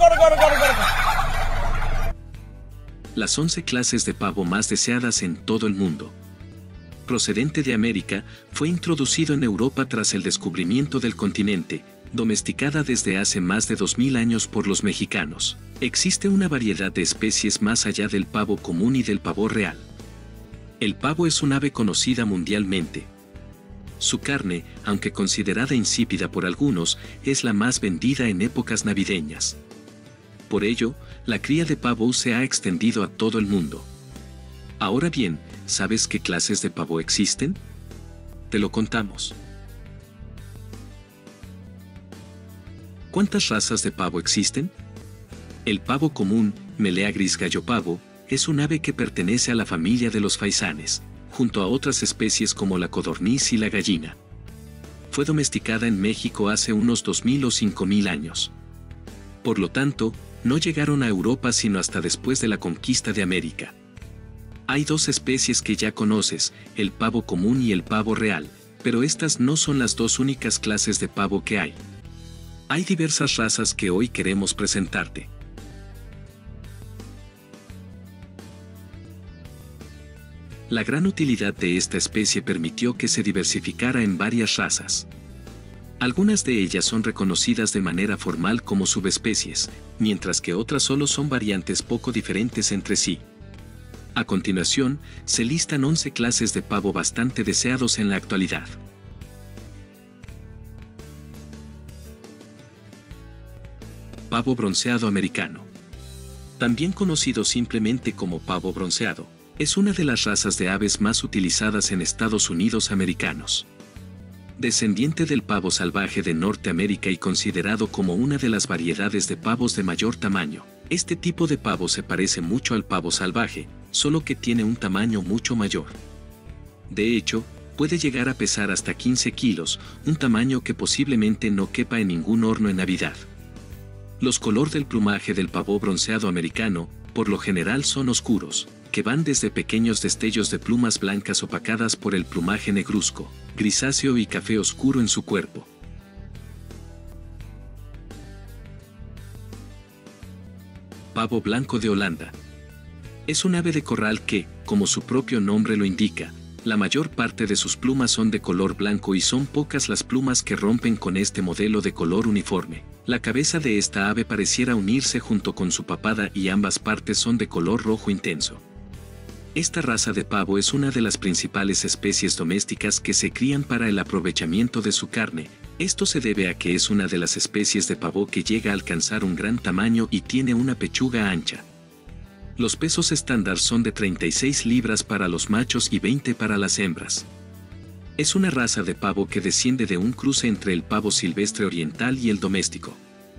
Las 11 clases de pavo más deseadas en todo el mundo. Procedente de América, fue introducido en Europa tras el descubrimiento del continente, domesticada desde hace más de 2000 años por los mexicanos. Existe una variedad de especies más allá del pavo común y del pavo real. El pavo es un ave conocida mundialmente. Su carne, aunque considerada insípida por algunos, es la más vendida en épocas navideñas. Por ello, la cría de pavo se ha extendido a todo el mundo. Ahora bien, ¿sabes qué clases de pavo existen? Te lo contamos. ¿Cuántas razas de pavo existen? El pavo común, Meleagris gallopavo, es un ave que pertenece a la familia de los faisanes, junto a otras especies como la codorniz y la gallina. Fue domesticada en México hace unos 2000 o 5000 años. Por lo tanto, no llegaron a Europa sino hasta después de la conquista de América. Hay dos especies que ya conoces, el pavo común y el pavo real, pero estas no son las dos únicas clases de pavo que hay. Hay diversas razas que hoy queremos presentarte. La gran utilidad de esta especie permitió que se diversificara en varias razas. Algunas de ellas son reconocidas de manera formal como subespecies, mientras que otras solo son variantes poco diferentes entre sí. A continuación, se listan 11 clases de pavo bastante deseados en la actualidad. Pavo bronceado americano. También conocido simplemente como pavo bronceado, es una de las razas de aves más utilizadas en Estados Unidos americanos. Descendiente del pavo salvaje de Norteamérica y considerado como una de las variedades de pavos de mayor tamaño, este tipo de pavo se parece mucho al pavo salvaje, solo que tiene un tamaño mucho mayor. De hecho, puede llegar a pesar hasta 15 kilos, un tamaño que posiblemente no quepa en ningún horno en Navidad. Los colores del plumaje del pavo bronceado americano, por lo general son oscuros, que van desde pequeños destellos de plumas blancas opacadas por el plumaje negruzco, grisáceo y café oscuro en su cuerpo. Pavo blanco de Holanda. Es un ave de corral que, como su propio nombre lo indica, la mayor parte de sus plumas son de color blanco y son pocas las plumas que rompen con este modelo de color uniforme. La cabeza de esta ave pareciera unirse junto con su papada y ambas partes son de color rojo intenso. Esta raza de pavo es una de las principales especies domésticas que se crían para el aprovechamiento de su carne. Esto se debe a que es una de las especies de pavo que llega a alcanzar un gran tamaño y tiene una pechuga ancha. Los pesos estándar son de 36 libras para los machos y 20 para las hembras. Es una raza de pavo que desciende de un cruce entre el pavo silvestre oriental y el doméstico.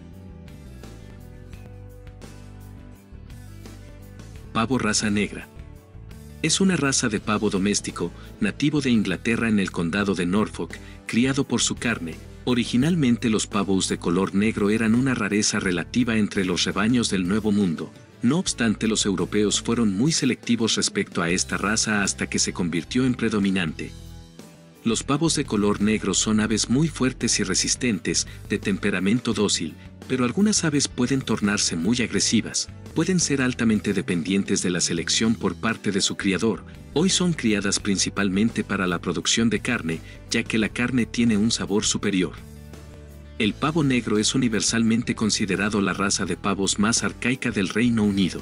Pavo raza negra. Es una raza de pavo doméstico, nativo de Inglaterra en el condado de Norfolk, criado por su carne. Originalmente los pavos de color negro eran una rareza relativa entre los rebaños del Nuevo Mundo. No obstante, los europeos fueron muy selectivos respecto a esta raza hasta que se convirtió en predominante. Los pavos de color negro son aves muy fuertes y resistentes, de temperamento dócil, pero algunas aves pueden tornarse muy agresivas, pueden ser altamente dependientes de la selección por parte de su criador. Hoy son criadas principalmente para la producción de carne, ya que la carne tiene un sabor superior. El pavo negro es universalmente considerado la raza de pavos más arcaica del Reino Unido.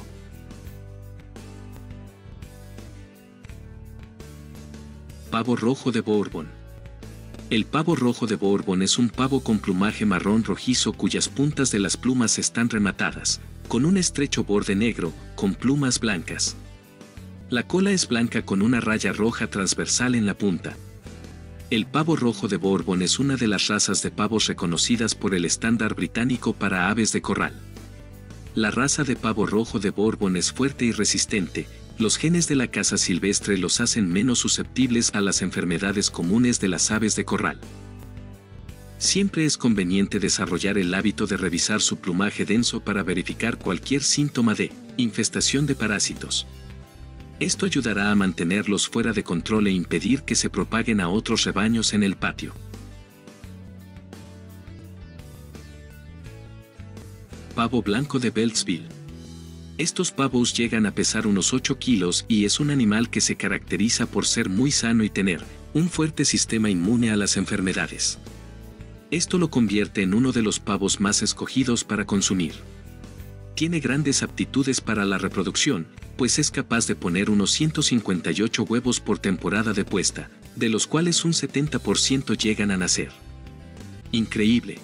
Pavo rojo de Bourbon. El pavo rojo de Bourbon es un pavo con plumaje marrón rojizo cuyas puntas de las plumas están rematadas, con un estrecho borde negro, con plumas blancas. La cola es blanca con una raya roja transversal en la punta. El pavo rojo de Bourbon es una de las razas de pavos reconocidas por el estándar británico para aves de corral. La raza de pavo rojo de Bourbon es fuerte y resistente. Los genes de la caza silvestre los hacen menos susceptibles a las enfermedades comunes de las aves de corral. Siempre es conveniente desarrollar el hábito de revisar su plumaje denso para verificar cualquier síntoma de infestación de parásitos. Esto ayudará a mantenerlos fuera de control e impedir que se propaguen a otros rebaños en el patio. Pavo blanco de Beltsville. Estos pavos llegan a pesar unos 8 kilos y es un animal que se caracteriza por ser muy sano y tener un fuerte sistema inmune a las enfermedades. Esto lo convierte en uno de los pavos más escogidos para consumir. Tiene grandes aptitudes para la reproducción, pues es capaz de poner unos 158 huevos por temporada de puesta, de los cuales un 70% llegan a nacer. Increíble.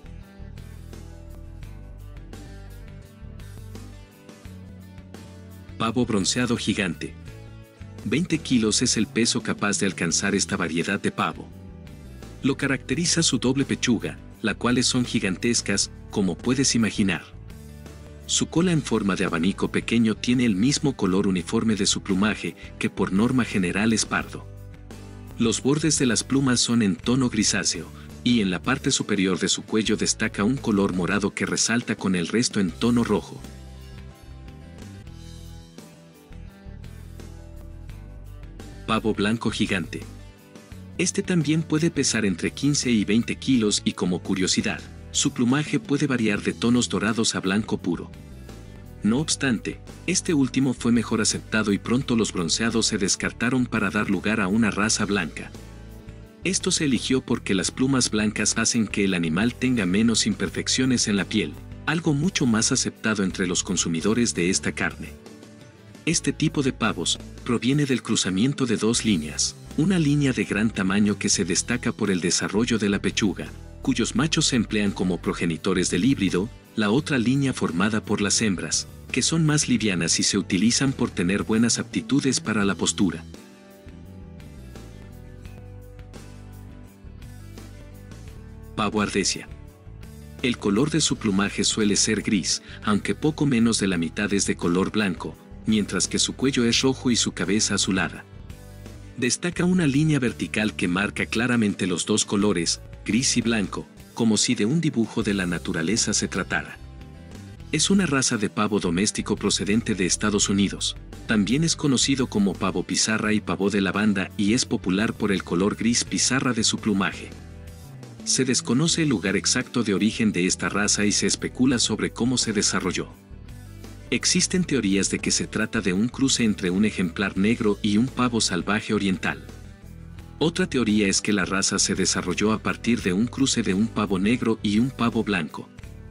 Pavo bronceado gigante. 20 kilos es el peso capaz de alcanzar esta variedad de pavo. Lo caracteriza su doble pechuga, las cuales son gigantescas, como puedes imaginar. Su cola en forma de abanico pequeño tiene el mismo color uniforme de su plumaje, que por norma general es pardo. Los bordes de las plumas son en tono grisáceo, y en la parte superior de su cuello destaca un color morado que resalta con el resto en tono rojo. Pavo blanco gigante. Este también puede pesar entre 15 y 20 kilos y como curiosidad, su plumaje puede variar de tonos dorados a blanco puro. No obstante, este último fue mejor aceptado y pronto los bronceados se descartaron para dar lugar a una raza blanca. Esto se eligió porque las plumas blancas hacen que el animal tenga menos imperfecciones en la piel, algo mucho más aceptado entre los consumidores de esta carne. Este tipo de pavos proviene del cruzamiento de dos líneas, una línea de gran tamaño que se destaca por el desarrollo de la pechuga, cuyos machos se emplean como progenitores del híbrido, la otra línea formada por las hembras, que son más livianas y se utilizan por tener buenas aptitudes para la postura. Pavo ardesia. El color de su plumaje suele ser gris, aunque poco menos de la mitad es de color blanco, mientras que su cuello es rojo y su cabeza azulada. Destaca una línea vertical que marca claramente los dos colores, gris y blanco, como si de un dibujo de la naturaleza se tratara. Es una raza de pavo doméstico procedente de Estados Unidos. También es conocido como pavo pizarra y pavo de lavanda y es popular por el color gris pizarra de su plumaje. Se desconoce el lugar exacto de origen de esta raza y se especula sobre cómo se desarrolló. Existen teorías de que se trata de un cruce entre un ejemplar negro y un pavo salvaje oriental. Otra teoría es que la raza se desarrolló a partir de un cruce de un pavo negro y un pavo blanco.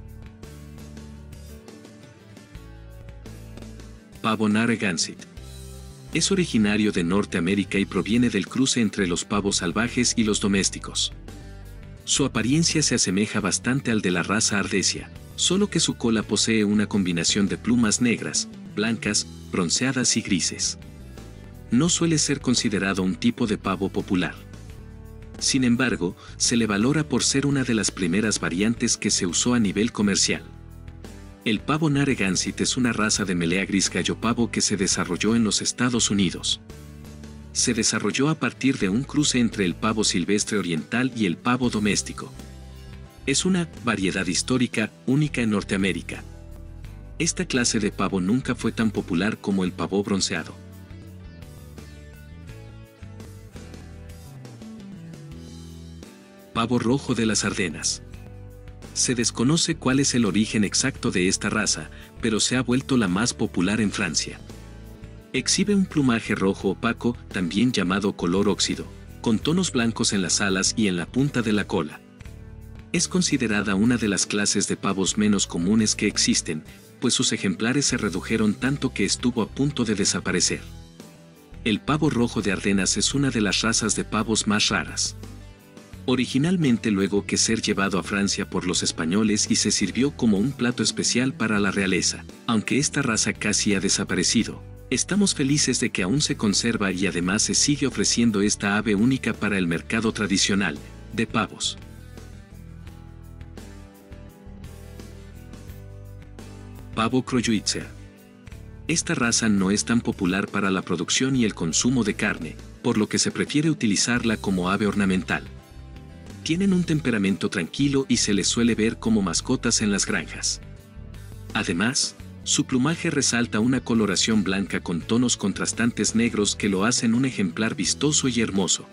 Pavo Narragansett. Es originario de Norteamérica y proviene del cruce entre los pavos salvajes y los domésticos. Su apariencia se asemeja bastante al de la raza ardesia, solo que su cola posee una combinación de plumas negras, blancas, bronceadas y grises. No suele ser considerado un tipo de pavo popular. Sin embargo, se le valora por ser una de las primeras variantes que se usó a nivel comercial. El pavo Narragansett es una raza de melea gris gallo pavo que se desarrolló en los Estados Unidos. Se desarrolló a partir de un cruce entre el pavo silvestre oriental y el pavo doméstico. Es una variedad histórica única en Norteamérica. Esta clase de pavo nunca fue tan popular como el pavo bronceado. Pavo rojo de las Ardenas. Se desconoce cuál es el origen exacto de esta raza, pero se ha vuelto la más popular en Francia. Exhibe un plumaje rojo opaco, también llamado color óxido, con tonos blancos en las alas y en la punta de la cola. Es considerada una de las clases de pavos menos comunes que existen, pues sus ejemplares se redujeron tanto que estuvo a punto de desaparecer. El pavo rojo de Ardenas es una de las razas de pavos más raras. Originalmente luego que ser llevado a Francia por los españoles y se sirvió como un plato especial para la realeza, aunque esta raza casi ha desaparecido. Estamos felices de que aún se conserva y además se sigue ofreciendo esta ave única para el mercado tradicional de pavos. Pavo Croyuitzer. Esta raza no es tan popular para la producción y el consumo de carne, por lo que se prefiere utilizarla como ave ornamental. Tienen un temperamento tranquilo y se les suele ver como mascotas en las granjas. Además, su plumaje resalta una coloración blanca con tonos contrastantes negros que lo hacen un ejemplar vistoso y hermoso.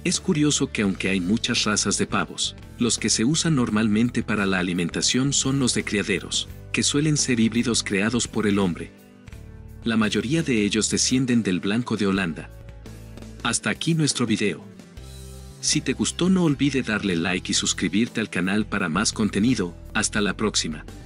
Es curioso que aunque hay muchas razas de pavos, los que se usan normalmente para la alimentación son los de criaderos, que suelen ser híbridos creados por el hombre. La mayoría de ellos descienden del blanco de Holanda. Hasta aquí nuestro video. Si te gustó no olvide darle like y suscribirte al canal para más contenido. Hasta la próxima.